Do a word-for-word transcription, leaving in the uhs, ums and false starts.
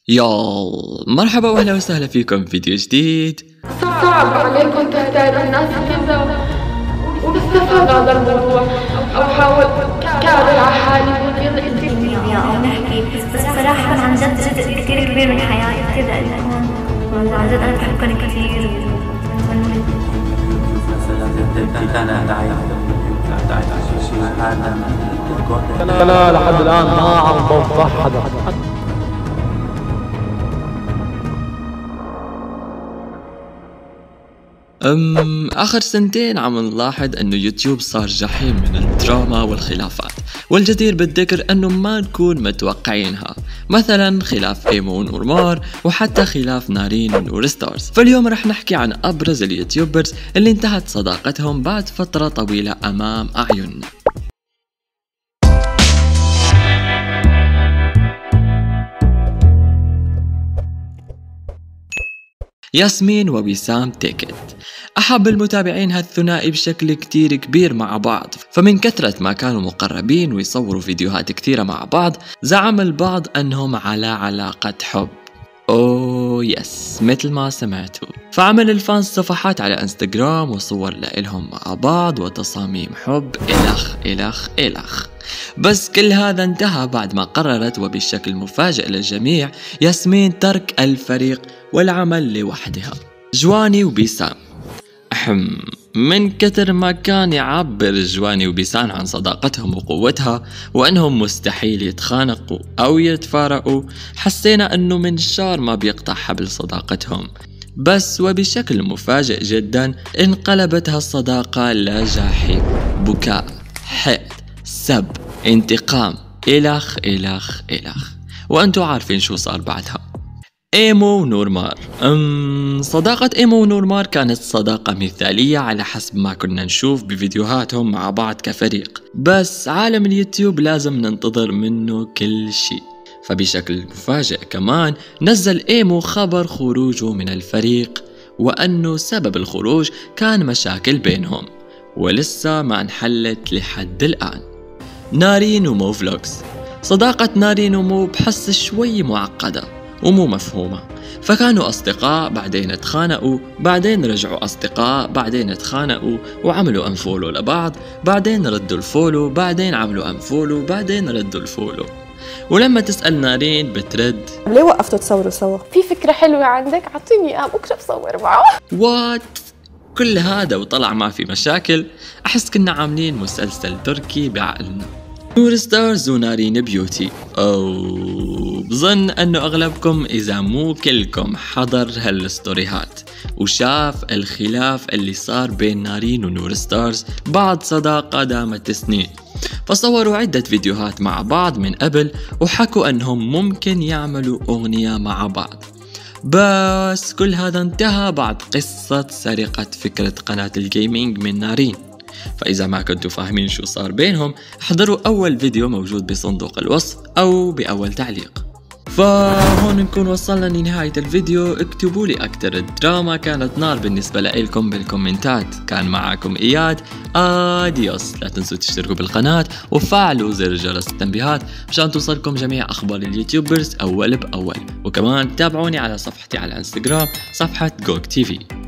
يال مرحبا واهلا وسهلا فيكم في فيديو جديد. صعب عليكم تحتاجوا الناس كذا ونستفاد هذا الموضوع او حاول كابر على حالي او نحكي بس صراحة عن جد جزء كثير كبير من حياتي كذا عن جد انا بحبكم كثير. انا لحد الان ما عم بفضح حدا. أم آخر سنتين عم نلاحظ أنه يوتيوب صار جحيم من الدراما والخلافات، والجدير بالذكر أنه ما نكون متوقعينها، مثلا خلاف ايمو ونورمار وحتى خلاف نارين ونور ستارز. فاليوم رح نحكي عن أبرز اليوتيوبرز اللي انتهت صداقتهم بعد فترة طويلة أمام أعيننا. ياسمين ووسام تيكت. أحب المتابعين هالثنائي بشكل كتير كبير مع بعض، فمن كثرة ما كانوا مقربين ويصوروا فيديوهات كتيرة مع بعض زعم البعض أنهم على علاقة حب. أوه يس مثل ما سمعتوا. فعمل الفانز صفحات على انستغرام وصور لإلهم مع بعض وتصاميم حب إلخ إلخ إلخ. بس كل هذا انتهى بعد ما قررت وبشكل مفاجئ للجميع ياسمين ترك الفريق والعمل لوحدها. جواني وبيسام. أحم من كتر ما كان يعبر جواني وبيسام عن صداقتهم وقوتها وأنهم مستحيل يتخانقوا أو يتفارقوا، حسينا أنه منشار ما بيقطع حبل صداقتهم. بس وبشكل مفاجئ جدا انقلبت هالصداقة لجحيم، بكاء، حقد، سب، انتقام، إلخ إلخ إلخ. وأنتوا عارفين شو صار بعدها. ايمو ونورمار. أم صداقة ايمو ونورمار كانت صداقة مثالية على حسب ما كنا نشوف بفيديوهاتهم مع بعض كفريق، بس عالم اليوتيوب لازم ننتظر منه كل شيء. فبشكل مفاجئ كمان نزل ايمو خبر خروجه من الفريق، وأنه سبب الخروج كان مشاكل بينهم ولسه ما انحلت لحد الآن. نارين ومو فلوكس. صداقة نارين ومو بحس شوي معقدة ومو مفهومة، فكانوا أصدقاء بعدين اتخانقوا، بعدين رجعوا أصدقاء، بعدين اتخانقوا وعملوا أنفولو لبعض، بعدين ردوا الفولو، بعدين عملوا أنفولو، بعدين ردوا الفولو. ولما تسأل نارين بترد ليه وقفتوا تصوروا سوا؟ في فكرة حلوة عندك اعطيني اياها بكره بصور معه. وات كل هذا وطلع ما في مشاكل. أحس كنا عاملين مسلسل تركي بعقلنا. نور ستارز ونارين بيوتي. أو بظن أنه أغلبكم إذا مو كلكم حضر هالستوريهات وشاف الخلاف اللي صار بين نارين ونور ستارز بعد صداقة دامت سنين. فصوروا عدة فيديوهات مع بعض من قبل وحكوا أنهم ممكن يعملوا أغنية مع بعض، بس كل هذا انتهى بعد قصة سرقة فكرة قناة الجيمينج من نارين. فإذا ما كنتوا فاهمين شو صار بينهم احضروا أول فيديو موجود بصندوق الوصف أو بأول تعليق. فهون نكون وصلنا لنهاية الفيديو. اكتبوا لي أكتر الدراما كانت نار بالنسبة لإلكم بالكومنتات. كان معاكم إياد، آديوس. لا تنسوا تشتركوا بالقناة وفعلوا زر جرس التنبيهات مشان توصلكم جميع أخبار اليوتيوبرز أول بأول. وكمان تابعوني على صفحتي على انستغرام صفحة جوك تي في.